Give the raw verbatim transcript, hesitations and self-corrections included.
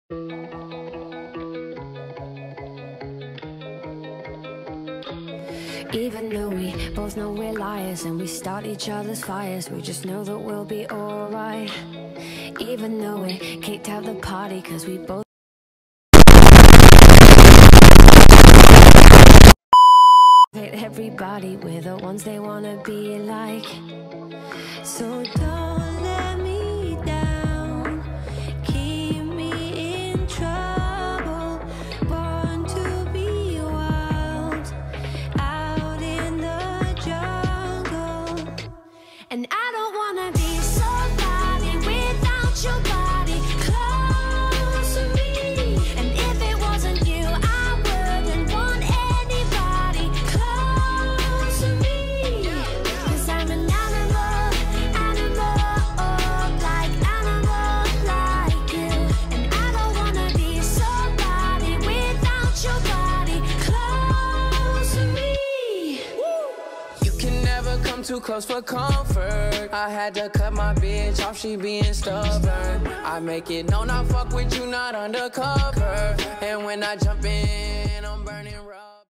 Even though we both know we're liars and we start each other's fires, we just know that we'll be alright. Even though we kicked out the party cause we both hate everybody, we're the ones they wanna be like. So don't let me down, keep me in trouble, born to be wild, out in the jungle. And I don't wanna be somebody without your body close to me. And if it wasn't you, I wouldn't want anybody close to me. Cause I'm an animal, animal, like animal like you. And I don't wanna be somebody without your body close to me. You can never come too close for comfort. I had to cut my bitch off, she being stubborn. I make it known I fuck with you, not undercover. And when I jump in, I'm burning rubber.